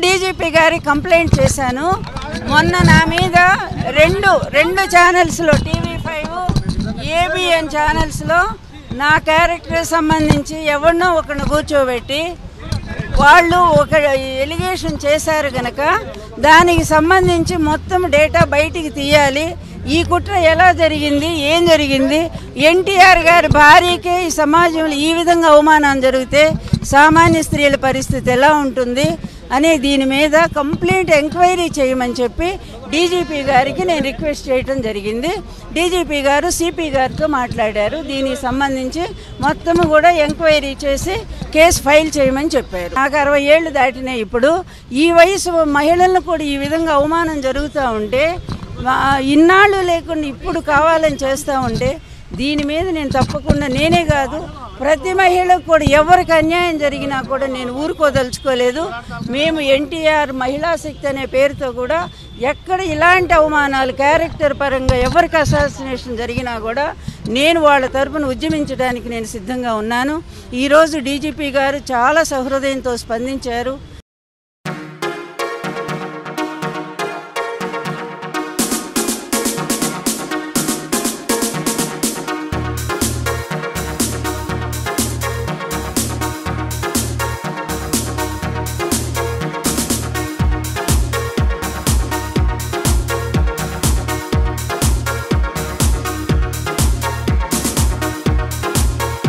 DGP గారి complaint చేశాను. మొన్న నా మీద రెండు ఛానల్స్లో TV5 ABN ఛానల్స్లో నా క్యారెక్టర్ సంబంధించి ఎవరినో ఒకరిని కూర్చోబెట్టి వాళ్ళు ఒక ఎలిగేషన్ చేశారు కనుక దానికి సంబంధించి మొత్తం డేటా బయటికి తీయాలి. ఈ కుట్ర ఎలా జరిగింది, ఏం జరిగింది, ఎన్టీఆర్ గారి భార్యకే ఈ సమాజంలో ఈ విధంగా అవమానం జరిగితే సామాన్య స్త్రీల పరిస్థితి ఎలా ఉంటుంది అనే దీని మీద కంప్లీట్ ఎంక్వైరీ చేయమని చెప్పి డీజీపీ గారికి నేను రిక్వెస్ట్ చేయడం జరిగింది. డీజీపీ గారు సిపి గారితో మాట్లాడారు. దీనికి సంబంధించి మొత్తము కూడా ఎంక్వైరీ చేసి కేసు ఫైల్ చేయమని చెప్పారు. నాకు 60 ఏళ్ళు దాటినాయి. ఇప్పుడు ఈ వయసు మహిళలను కూడా ఈ విధంగా అవమానం జరుగుతూ ఉంటే, ఇన్నాళ్ళు లేకుండా ఇప్పుడు కావాలని చేస్తూ ఉంటే దీని మీద నేను తప్పకుండా, నేనే కాదు ప్రతి మహిళకు కూడా ఎవరికి అన్యాయం జరిగినా కూడా నేను ఊరుకోదలుచుకోలేదు. మేము ఎన్టీఆర్ మహిళా శక్తి అనే పేరుతో కూడా ఎక్కడ ఇలాంటి అవమానాలు క్యారెక్టర్ పరంగా ఎవరికి అసాసినేషన్ జరిగినా కూడా నేను వాళ్ళ తరపున ఉద్యమించడానికి నేను సిద్ధంగా ఉన్నాను. ఈరోజు డీజీపీ గారు చాలా సహృదయంతో స్పందించారు.